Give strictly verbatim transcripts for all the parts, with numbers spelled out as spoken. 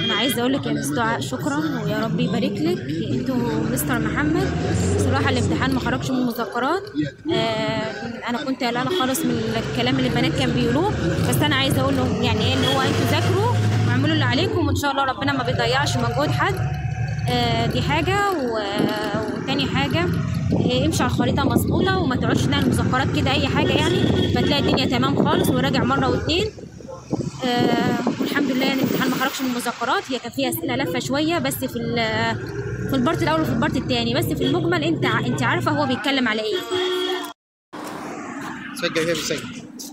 انا عايزه اقول لك يا مس دعاء شكرا ويا رب يبارك لك انتوا مستر محمد. صراحه الامتحان ما خرجش من المذكرات. آه انا كنت قلقانه خالص من الكلام اللي البنات كانوا بيقولوه، بس انا عايزه اقول لهم يعني ايه، اللي هو انتوا ذاكروا واعملوا اللي عليكم وان شاء الله ربنا ما بيضيعش مجهود حد. آه دي حاجه، وتاني حاجه آه امشي على الخريطه مظبوطه وما تقعدش تلاقي المذكرات كده اي حاجه، يعني فتلاقي الدنيا تمام خالص وراجع مره واتنين. آه والحمد لله يعني الامتحان ما خرجش من المذكرات. هي كان فيها اسئله لفه شويه بس في في البارت الاول وفي البارت الثاني، بس في المجمل انت انت عارفه هو بيتكلم على ايه. سجل هي بسجل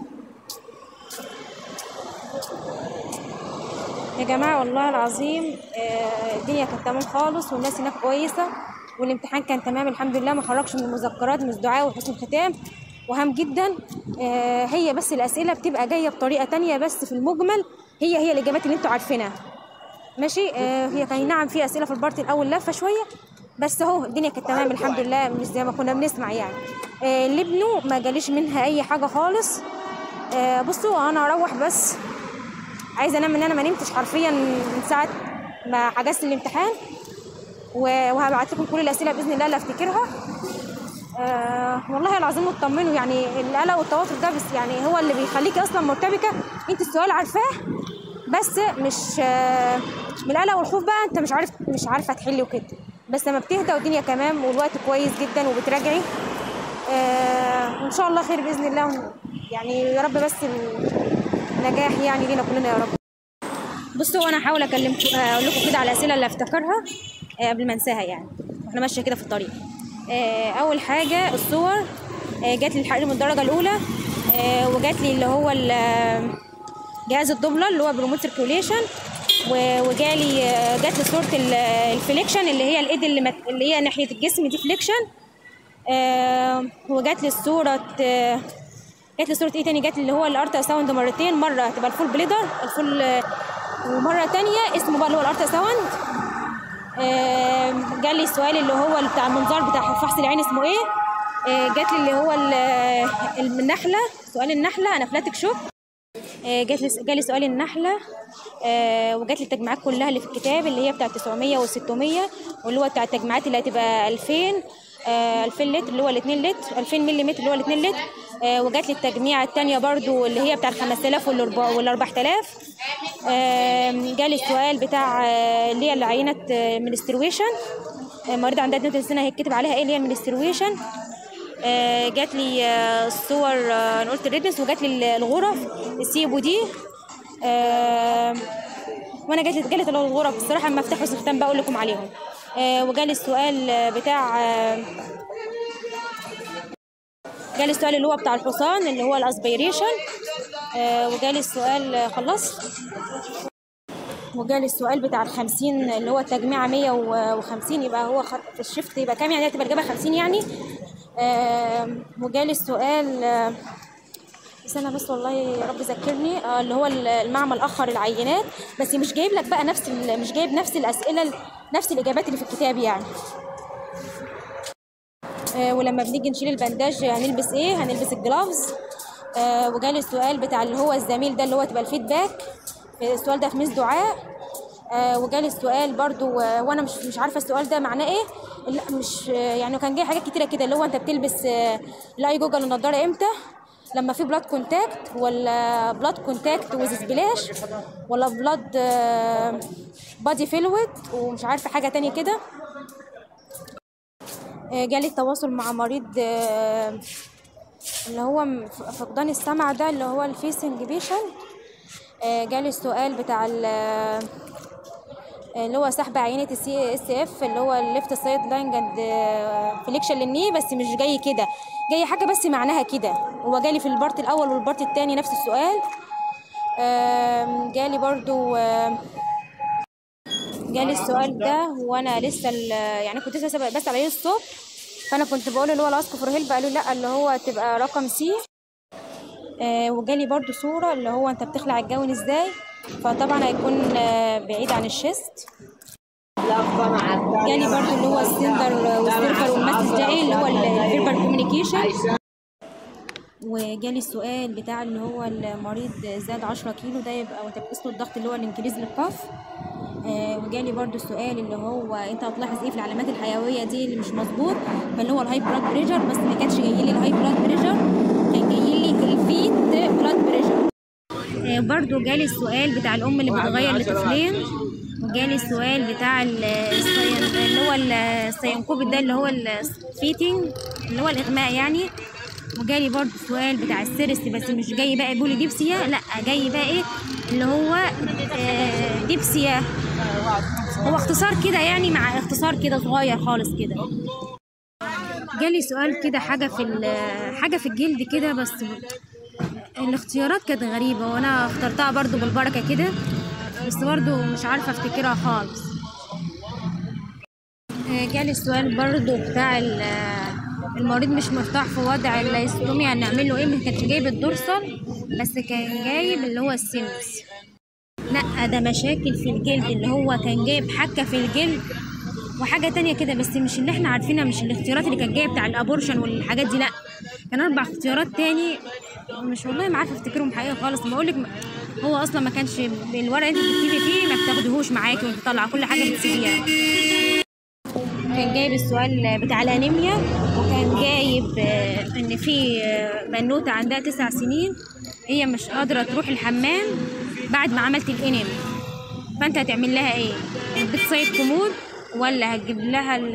يا جماعه والله العظيم. آه الدنيا كانت تمام خالص والناس هناك كويسه والامتحان كان تمام الحمد لله، ما خرجش من المذكرات. مس دعاء وحسن ختام وهام جدا. آه هي بس الاسئله بتبقى جايه بطريقه تانية، بس في المجمل هي هي الاجابات اللي انتوا عارفينها ماشي. آه هي كان نعم في اسئله في البارت الاول لفه شويه، بس اهو الدنيا كانت تمام الحمد لله، مش زي ما كنا بنسمع يعني. آه اللي ابنه ما جاليش منها اي حاجه خالص. آه بصوا انا اروح بس عايزه انام، ان انا ما نمتش حرفيا من ساعه ما حجزت الامتحان، وهبعت لكم كل الاسئله باذن الله اللي افتكرها. آه والله العظيم اطمنوا، يعني القلق والتوتر ده بس يعني هو اللي بيخليكي اصلا مرتبكه. انت السؤال عارفاه بس مش آه من القلق والخوف بقى انت مش عارف مش عارفه تحلي وكده، بس لما بتهدى والدنيا تمام والوقت كويس جدا وبتراجعي آه وان شاء الله خير باذن الله، يعني يا رب بس النجاح يعني لينا كلنا يا رب. بصوا انا هحاول اكلمكم اقول لكم كده على الاسئله اللي افتكرها آه قبل ما انساها يعني واحنا ماشيه كده في الطريق. آه اول حاجه الصور آه جات لي الحريم من الدرجه الاولى، آه وجات لي اللي هو جهاز الدوبلر اللي هو بريموت سيركيوليشن، وجالي آه جات لي صوره الفليكشن اللي هي الايد اللي, مت... اللي هي ناحيه الجسم دي فليكشن. آه وجات لي الصوره آه جات لي صوره ايه تاني، جات لي اللي هو الارتا ساوند مرتين، مره هتبقى الفول بليدر الفول آه ومره تانية اسمه بقى اللي هو الارتا ساوند. آه جالي السؤال اللي هو بتاع المنظار بتاع فحص العين اسمه ايه. آه جات لي اللي هو النحله، سؤال النحله انافلاكتيك شوك. آه جات لي جالي سؤال النحله. آه وجات لي التجميعات كلها اللي في الكتاب اللي هي بتاع تسعمية وستمية، واللي هو بتاع التجميعات اللي هتبقى ألفين آه ألفين لتر اللي هو الاتنين لتر، ألفين مللي متر اللي هو الاتنين لتر. آه وجات لي التجميعه الثانيه برضو اللي هي بتاع خمسة آلاف وال أربعة آلاف. آه جالي السؤال بتاع آه اللي هي العينه منسترويشن، آه مريضه عندها اثنين وثلاثين سنه هيتكتب عليها ايه اللي هي المنسترويشن. آه جات لي آه الصور آه انا قلت الريدنس، وجات لي الغرف السي بو دي. آه وانا جات لي جالت الغرف الصراحه ما افتح واستخدام بقول لكم عليهم. آه وجالي السؤال بتاع آه جالي السؤال اللي هو بتاع الحصان اللي هو الاسبيريشن. آه وجالي السؤال خلصت، وجالي السؤال بتاع الخمسين اللي هو التجميعة مية وخمسين، يبقى هو في الشفت يبقى كام يعني، هتبقى الإجابة خمسين يعني. آه وجالي السؤال آه استنى بس والله يا رب ذكرني، آه اللي هو المعمل أخر العينات، بس مش جايب لك بقى نفس مش جايب نفس الأسئلة نفس الإجابات اللي في الكتاب يعني. آه ولما بنيجي نشيل البنداج هنلبس ايه؟ هنلبس الجلافز. آه وجالي السؤال بتاع اللي هو الزميل ده اللي هو تبقى الفيدباك، السؤال ده في مس دعاء. آه وجالي السؤال برضو آه وانا مش مش عارفه السؤال ده معناه ايه. لا مش آه يعني كان جاي حاجات كتيره كده اللي هو انت بتلبس آه الاي جوجل النضاره امتى، لما في بلاد كونتاكت ولا بلاد كونتاكت ويز سبلاش ولا بلاد آه بادي فيلويد ومش عارفه حاجه تانية كده. آه جالي التواصل مع مريض آه اللي هو فقدان السمع ده اللي هو الفيسنج بيشن. آه جالي السؤال بتاع اللي هو سحب عينة السي اس اف اللي هو الليفت سايد لاين اند فليكشن للني، بس مش جاي كده، جاي حاجه بس معناها كده. هو جالي في البارت الاول والبارت الثاني نفس السؤال. آه جالي برضو آه جالي السؤال ده وانا لسه يعني كنت لسه بسال عليه الصبح، فانا كنت بقول اللي هو الاسك فور هيلب، قالوا لا اللي هو تبقى رقم سي. آه وجالي برضو صورة اللي هو انت بتخلع الجون ازاي، فطبعا هيكون آه بعيد عن الشيست. جالي برضو اللي هو السندر والسيرفر والماسس ده ايه اللي هو الفيربال كوميونيكيشن. وجالي السؤال بتاع اللي هو المريض زاد عشرة كيلو ده يبقى وانت بتقيس له الضغط اللي هو الانكريز للقف. آه وجالي برضو السؤال اللي هو انت هتلاحظ ايه في العلامات الحيويه دي اللي مش مظبوط، فاللي هو الهاي بلاد بريشر، بس ما كانش جاي لي الهاي بلاد بريشر، كان جاي لي الفيت بلاد بريشر. آه برضو جالي السؤال بتاع الام اللي بتغير لطفلين، وجالي السؤال بتاع الصين اللي هو السينكوب ده اللي هو الفيتنج اللي هو الاغماء يعني، وجالي برضو السؤال بتاع السيرس، بس مش جاي بقى بولي ديبسيا، لا جاي بقى ايه اللي هو آه ديبسيا، هو اختصار كده يعني، مع اختصار كده صغير خالص كده. جالي سؤال كده حاجه في حاجه في الجلد كده، بس الاختيارات كانت غريبه وانا اخترتها برضو بالبركه كده، بس برضو مش عارفه افتكرها خالص. جالي السؤال برضو بتاع المريض مش مرتاح في وضع اللايستوميا هنعمل له ايه، ما كانش جايب الدورسال بس كان جايب اللي هو السيمس. لا ده مشاكل في الجلد، اللي هو كان جايب حكه في الجلد وحاجه تانية كده، بس مش اللي احنا عارفينها، مش الاختيارات اللي كان جايه بتاع الابورشن والحاجات دي، لا كان اربع اختيارات تاني، مش والله ما عارفه افتكرهم حقيقه خالص. بقولك هو اصلا ما كانش الورق اللي انت بتكتبي فيه ما بتاخدهوش معاكي وانت طالعه، كل حاجه بتسيبيها. كان جايب السؤال بتاع الانيميا، وكان جايب ان في بنوته عندها تسع سنين هي مش قادره تروح الحمام بعد ما عملت الانيميا، فانت هتعمل لها ايه؟ بتصيد كمود ولا هتجيب لها ال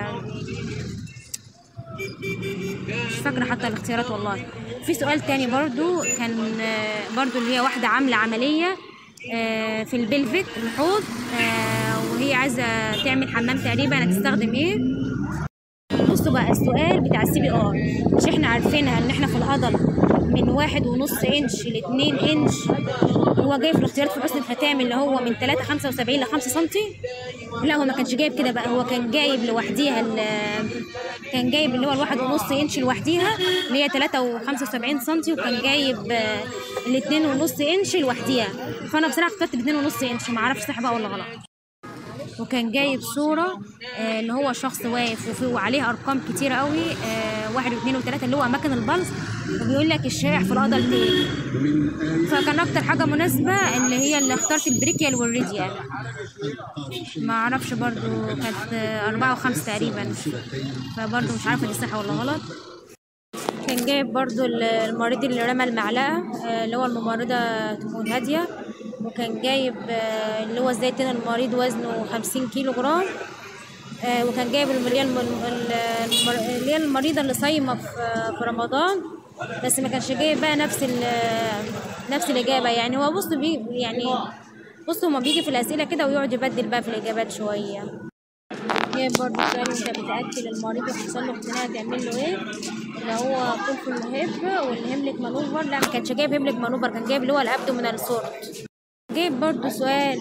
مش فاكره حتى الاختيارات والله. في سؤال تاني برضو كان برضو اللي هي واحده عامله عمليه في البلفيك الحوض، وهي عايزه تعمل حمام تقريبا، هتستخدم ايه؟ بصوا بقى السؤال بتاع السي بي ار، مش احنا عارفينها ان احنا في العضله من واحد ونص انش لاتنين انش، هو جايب في الاختيارات في حسن الختام اللي هو من تلاتة خمسة وسبعين لخمسة سنتي، لا هو ما كانش جايب كده بقى، هو كان جايب لوحديها، كان جايب اللي هو الواحد ونص انش لوحديها اللي هي تلاتة وخمسة وسبعين سنتي، وكان جايب الاتنين ونص انش لوحديها، فانا بصراحه اخترت الاتنين ونص انش، ما اعرفش صح بقى ولا غلط. وكان جايب صوره آه اللي هو شخص واقف وعليه ارقام كتيره قوي، آه واحد واثنين وثلاثه اللي هو اماكن البلس، وبيقول لك الشائع في العضل ايه، فكان اكتر حاجه مناسبه اللي هي اللي اخترت البريكيال والريديال، ما اعرفش برضو كانت أربعة وخمسة تقريبا، فبرضو مش عارفه دي صح ولا غلط. كان جايب برضو المريض اللي رمى المعلقه اللي هو الممرضه تكون هاديه، وكان جايب اللي هو ازاي تاني المريض وزنه خمسين كيلو جرام، وكان جايب اللي هي المريضه اللي صايمه في رمضان، بس ما كانش جايب بقى نفس نفس الاجابه يعني. هو بص بي يعني بص هما بيجي في الاسئله كده ويقعد يبدل بقى في الاجابات شويه. جايب برضه سؤال انت بتاكل المريض وحصل له اقتناع تعمل له ايه، اللي هو كل الهيب والهيمليك مانوفر، لا ما كانش جايب هيمليك مانوفر، كان جايب اللي هو الابدومينال سورت. جايب برضو سؤال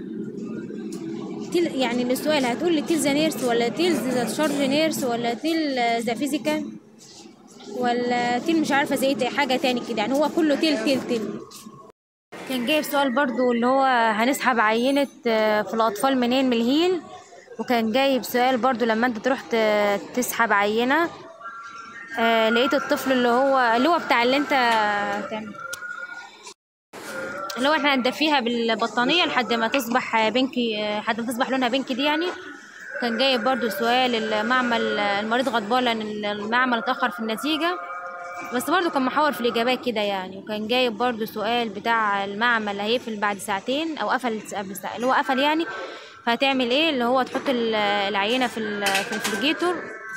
تيل يعني السؤال هتقول لي تيل ذا نيرس ولا تيل ذا تشارج نيرس ولا تيل ذا فيزيكال ولا تيل مش عارفه زي حاجه تاني كده يعني، هو كله تيل تيل تيل. كان جايب سؤال برضو اللي هو هنسحب عينه في الاطفال منين، من الهيل، وكان جايب سؤال برضو لما انت تروح تسحب عينه آه لقيت الطفل اللي هو اللي هو بتاع اللي انت تعمل اللي هو احنا ندفيها بالبطانيه لحد ما تصبح بنكي، لحد ما تصبح لونها بنكي دي يعني. كان جايب برضو سؤال المعمل المريض غضبان لان المعمل اتاخر في النتيجه، بس برضو كان محاور في الاجابات كده يعني. وكان جايب برضو سؤال بتاع المعمل هيقفل بعد ساعتين او قفل قبل ساعه اللي هو قفل يعني، فهتعمل ايه، اللي هو تحط العينه في في الفريجيتور.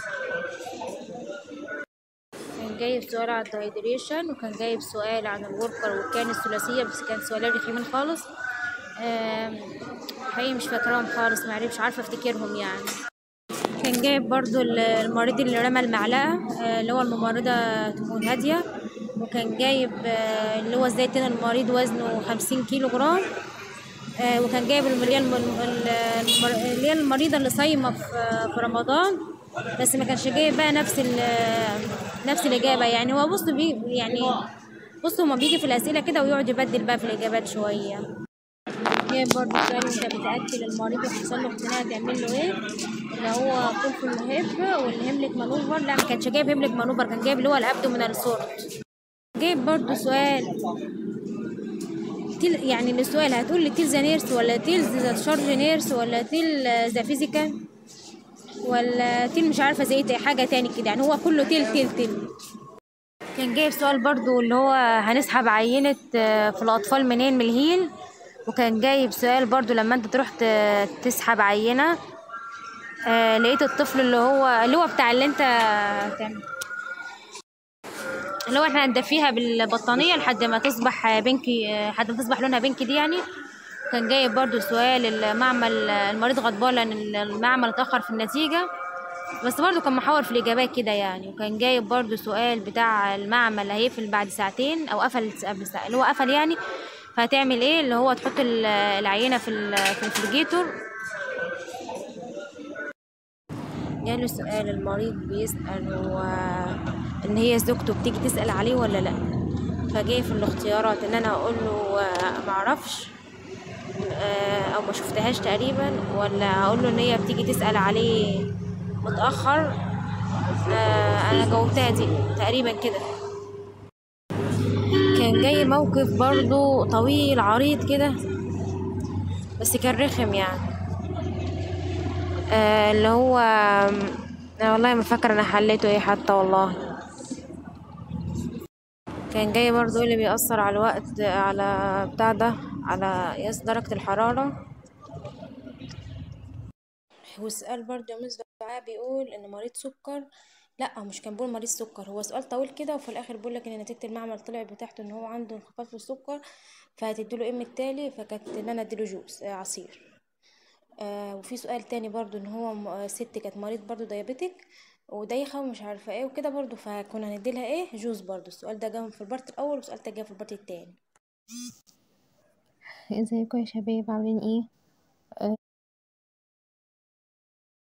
كان جايب سؤال عن الدايدريشن، وكان جايب سؤال عن الوركر والكائن الثلاثيه، بس كان سؤالين رخيمين خالص حقيقي مش فاكراهم خالص، معرفش عارفه افتكرهم يعني. كان جايب برضو المريض اللي رمى المعلقه اللي هو الممرضه تكون هاديه، وكان جايب اللي هو ازاي تاني المريض وزنه خمسين كيلو جرام، وكان جايب اللي هي المريضه اللي صايمه في رمضان، بس ما كانش جايب بقى نفس نفس الاجابه يعني. هو بص بي يعني بص هما بيجي في الاسئله كده ويقعد يبدل بقى في الاجابات شويه. جايب برضه سؤال انت بتاكل المريض وحصل له اقتناع تعمل له ايه، اللي هو كل الهيب والهيمليك مانوفر، لا ما كانش جايب هيمليك مانوفر، كان جايب اللي هو الابدومينال سورت. جايب برضه سؤال تيل يعني السؤال هتقول لي تيل ذا نيرس ولا تيل ذا تشارج نيرس ولا تيل ذا فيزيكال ولا تيل مش عارفه زي ايه حاجه تاني كده، يعني هو كله تيل تيل تيل. كان جايب سؤال برضو اللي هو هنسحب عينة آه، في الأطفال منين، من الهيل. وكان جايب سؤال برضو لما انت تروح ت- تسحب عينة، آه لقيت الطفل اللي هو اللي هو بتاع اللي انت تعمل- اللي هو احنا هندفيها بالبطانية لحد ما تصبح بنكي، آه، لحد ما تصبح لونها بنكي دي يعني. كان جايب برضو سؤال المعمل، المريض غضبان لأن المعمل اتأخر في النتيجة، بس برضو كان محاور في الإجابات كده يعني. وكان جايب برضو سؤال بتاع المعمل هيقفل بعد ساعتين أو قفل قبل ساعة، اللي هو قفل يعني، فهتعمل ايه، اللي هو تحط ال- العينة في ال- في الفريجيتور. جاله سؤال المريض بيسأل هو ان هي زوجته بتيجي تسأل عليه ولا لا، فجاي في الاختيارات ان انا اقول له آه، معرفش، آه، او ما شفتهاش تقريبا، ولا اقول له ان هي بتيجي تسأل عليه متأخر. آه، انا جاوبتها دي تقريبا كده. كان جاي موقف برضو طويل عريض كده بس كان رخم يعني، آه اللي هو أنا والله ما فاكرة انا حليته ايه حتى والله. كان جاي برضو إيه اللي بيأثر على الوقت، على بتاع ده، على قياس درجة الحرارة. والسؤال برضو يا مس دعاء بيقول ان مريض سكر، لا هو مش كان بيقول مريض سكر، هو سؤال طويل كده وفي الاخر بيقول لك ان نتيجة المعمل طلعت بتاعته ان هو عنده انخفاض في السكر، فهتديله ام التالي، فكانت ان انا اديله جوز آه، عصير. آه وفي سؤال تاني برضو ان هو م- آه، ست كانت مريض برضو ديابيتك ودايخة ومش عارفة ايه وكده برضو، فكنا هنديلها ايه جوز برضو. السؤال ده جاهم في البارت الاول والسؤال ده جه في البارت التاني. ازيكم يا شباب عاملين ايه؟